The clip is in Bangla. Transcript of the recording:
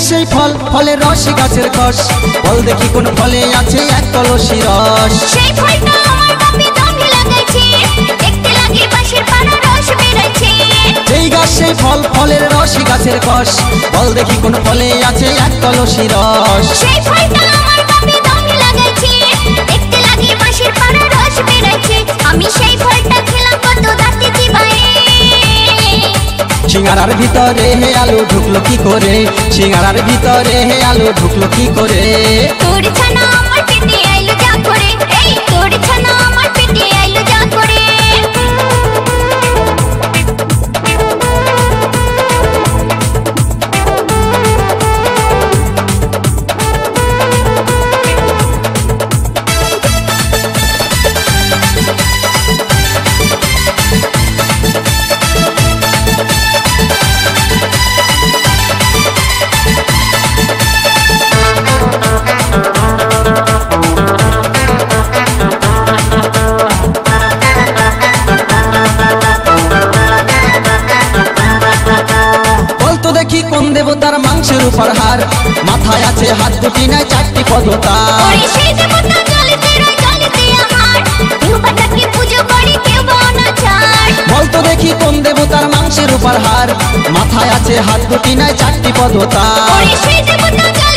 সেই ফল, ফলের রস গাছের কষ, বল দেখি কোন ফলে আছে এক কলসি রস। সেই ফলটা আমার বাপে জমি লাগাইছে, দেখতে লাগে বাঁশের পাড়া রস বেরোচ্ছে। যেই গাছ সেই ফল, ফলের রস গাছের কষ, বল দেখি কোন ফলে আছে এক কলসি রস। সেই ফলটা আমার বাপে জমি লাগাইছে, দেখতে লাগে বাঁশের পাড়া রস বেরোচ্ছে। আমি সেই ফলটা খেলাম কত দাঁতে চিবায়ে। সিঙ্গারার ভিতরে হে আলু ঢুকলো কি করে, সিঙ্গারার ভিতরে হে আলু ঢুকলো কি করে। তোর ছানা আমার পেটে আইলো যা করে, এই তোর ছানা আমার পেটে আইলো যা করে। দেখি কোন দেবতার মাংসের উপর হার, মাথায় আছে হাত দুটি নাই চারটি পদতা। ওরে সেই দেবতা জলেতে রয় জলেতে আমার, দেবতাকে পূজো করে কেউ বানা ছাড়। বলতো দেখি কোন দেবতার মাংসের উপর হার, মাথায় আছে হাত দুটি নাই চারটি পদতা। ওরে সেই দেবতা